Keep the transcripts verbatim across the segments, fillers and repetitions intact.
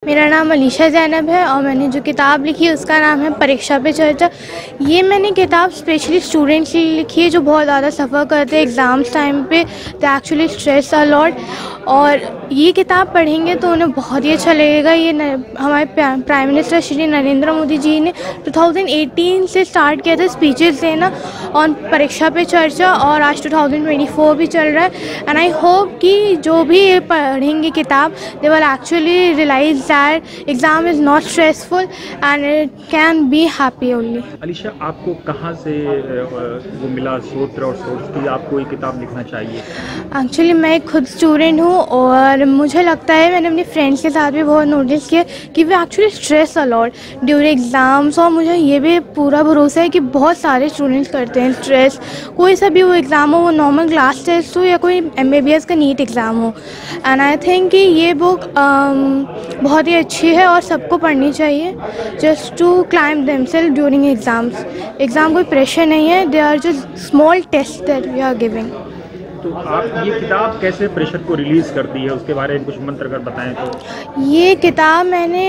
मेरा नाम अलीशा ज़ैनब है और मैंने जो किताब लिखी है उसका नाम है परीक्षा पे चर्चा। ये मैंने किताब स्पेशली स्टूडेंट्स के लिए लिखी है जो बहुत ज़्यादा सफ़र करते हैं एग्ज़ाम्स टाइम पे, they actually stress a lot. और ये किताब पढ़ेंगे तो उन्हें बहुत ही अच्छा लगेगा। ये हमारे प्राइम मिनिस्टर श्री नरेंद्र मोदी जी ने टू थाउजेंड एटीन से स्टार्ट किया था स्पीचेस देना ऑन परीक्षा पे चर्चा, और आज टू थाउजेंड ट्वेंटी फोर भी चल रहा है। एंड आई होप कि जो भी ये पढ़ेंगे किताब, they will actually realise that exam is not stressful and it can be happy only. Alisha, आपको कहाँ से वो मिला सूत्र और सोर्स कि आपको ये किताब लिखना चाहिए? एक्चुअली मैं एक खुद स्टूडेंट हूँ और मुझे लगता है, मैंने अपने फ्रेंड्स के साथ भी बहुत नोटिस किया कि they actually stress a lot during exams. और मुझे ये भी पूरा भरोसा है कि बहुत सारे स्टूडेंट्स करते हैं स्ट्रेस, कोई सा भी वो एग्ज़ाम हो, वो नॉर्मल क्लास टेस्ट हो या कोई एम बी बी एस का नीट एग्ज़ाम हो। एंड आई थिंक कि ये बुक um, बहुत ही अच्छी है और सबको पढ़नी चाहिए, just to calm themselves during exams. Exam कोई प्रेशर नहीं है, they are just small test that we are giving. तो आप ये किताब कैसे प्रेशर को रिलीज़ करती है, उसके बारे में कुछ मंत्र अगर बताएं तो? ये किताब मैंने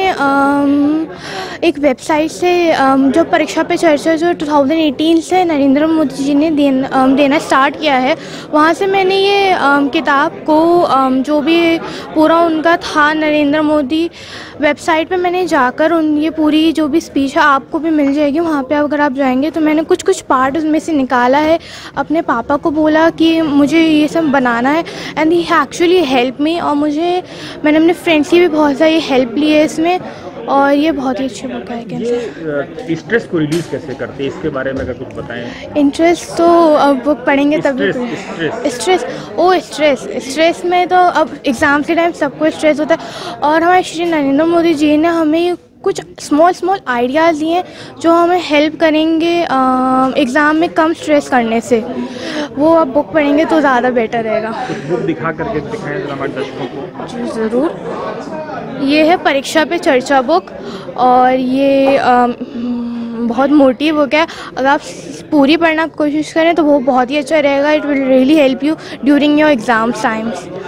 आम, एक वेबसाइट से आम, जो परीक्षा पे चर्चा जो टू थाउजेंड एटीन से नरेंद्र मोदी जी ने देन, आम, देना स्टार्ट किया है, वहाँ से मैंने ये आम, किताब को आम, जो भी पूरा उनका था नरेंद्र मोदी वेबसाइट पे मैंने जाकर उन ये पूरी जो भी स्पीच है आपको भी मिल जाएगी वहाँ पे अगर आप जाएंगे। तो मैंने कुछ कुछ पार्ट उसमें से निकाला है, अपने पापा को बोला कि मुझे ये सब बनाना है and he actually help me. और मुझे मैंने अपने फ्रेंड्स की भी बहुत सारी हेल्प ली है इसमें, और ये बहुत ही अच्छी बुक है। ये स्ट्रेस को रिलीज़ कैसे करते हैं, इसके बारे में अगर कुछ बताएं। इंटरेस्ट तो अब बुक पढ़ेंगे तभी। स्ट्रेस स्ट्रेस ओ स्ट्रेस स्ट्रेस में तो अब एग्ज़ाम के टाइम सबको स्ट्रेस होता है, और हमारे श्री नरेंद्र मोदी जी ने हमें कुछ स्मॉल स्मॉल आइडियाज़ दिए जो हमें हेल्प करेंगे एग्ज़ाम में कम स्ट्रेस करने से। वो अब बुक पढ़ेंगे तो ज़्यादा बेटर रहेगा। बुक दिखा करके दिखाएं हमारे दर्शकों को। जी ज़रूर। ये है परीक्षा पे चर्चा बुक, और ये आ, बहुत मोटी बुक है। अगर आप पूरी पढ़ना कोशिश करें तो वो बहुत ही अच्छा रहेगा। It will really help you during your exam times.